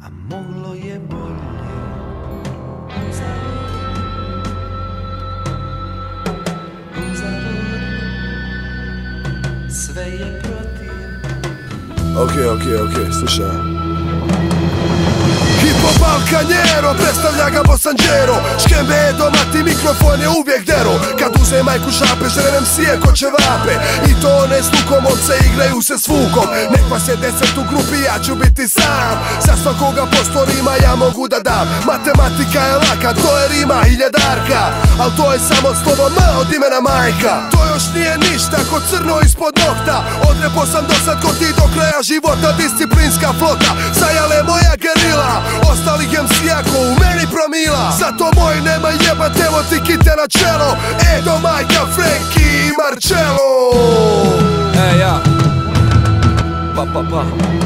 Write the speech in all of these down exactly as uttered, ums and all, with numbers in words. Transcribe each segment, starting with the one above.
a moglo je bolje. Sve je protiv. Okej, okej, okej, slušaj. Hip-hop Balkanjero, predstavlja ga Bosanđero. Škembe je domati, mikrofon je uvijek dero. Kad uze majku šape, žrenem sije ko ćevape. I to ne s lukom, ovce igraju se s vukom. Nek vas je deset u grupi, ja ću biti sam. Za svakoga posto rima ja mogu da dam. Matematika je laka, to je rima hiljadarka. Al to je samo slovo M od imena majka. To još nije ništa, ko crno ispod nokta. Odrepo sam do sad ko ti do kraja života. Disciplinska flota, sajale moja gerila. Ostalih em si-a ko u meni promila. Zato moj nema jebat, evo ti kite na čelo. Edo, Majka, Frenki i Marcello. E, ja Pa, pa, pa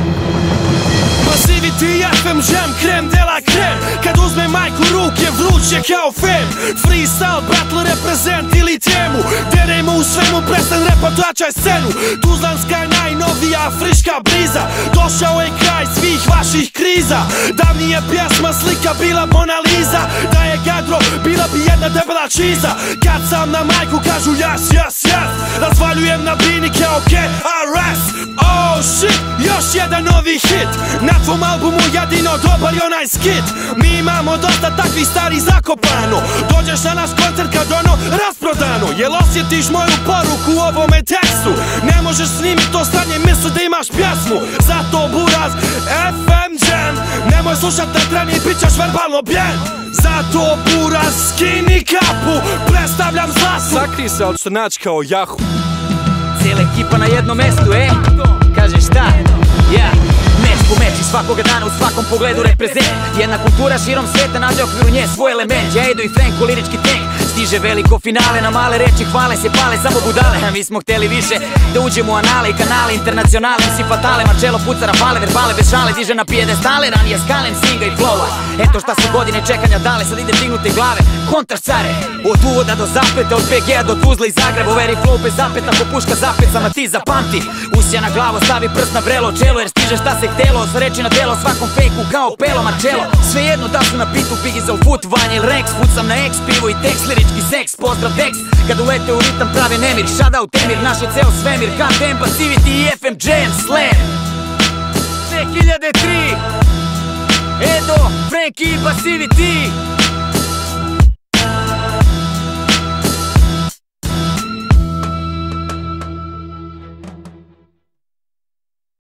Pasivity, F M Jam, krem de la krem. Kad uzme majku ruke, vruće kao fem. Freestyle, battle, reprezent ili temu. Derejmo u svemu, prestan repa, tračaj scenu. Tuzlanska je najnovija, friška briza. Došao je kraj svih vaših kriza. Davnije pjesma, slika bila Mona Lisa. Da je Gadro, bila bi jedna debela čiza. Kad sam na majku, kažu yes, yes, yes. Razvaljujem na bini kao K R S. Oh shit, još jedan novi hit. Na tvom albumu jedino dobar je onaj skit. Mi imamo dosta takvih stari zakopano. Dođeš na naš koncert kad ono rasprodano. Jel osjetiš moju poruku u ovome tekstu? Ne možeš snimit to stanje, misli da imaš pjesmu. Zato buraz F M Jam. Nemoj slušat na treni, bit ćeš verbalno bijen. Zato buraz skini kapu. Predstavljam Zlasu. Sakri se, ali što naći kao jahu. Cijela ekipa na jednom mestu, e? Kažeš šta? Ja, meč po meč i svakoga dana u svakom pogledu reprezent. Jedna kultura širom svijeta nađe okviru nje svoj element. Ja Edo i Frenko, lirički tank. Stiže veliko finale, na male reči hvale se pale samo budale. A mi smo hteli više da uđemo u anale i kanale internacionale. M C fatale, Marcello puca rafale, verbale bez šale. Diže na pijedestale, ranije skalen, singa i flowa. Eto šta su godine čekanja dale, sad ide dignute glave. Kontraš care, od uvoda do zapleta, od P G-a do Tuzla i Zagreba. Veri flow bez zapeta, ko puška zapecama ti zapamti. Usija na glavo, stavi prst na vrelo čelo, jer stiže šta se htelo. Sa reči na delo, svakom fejku kao pelo Marcello. Svejedno da su na pitu Biggie za foot, Vanja ili Rex. Pucam na X, pivo i tekst, lirički seks, pozdrav Dex. Kad ulete u ritam prave nemir, shoutout Emir, naš je ceo svemir. K T M, Pasivity i F M Jam, Slam. dve hiljade tri Edo, Frenki i Pasivity.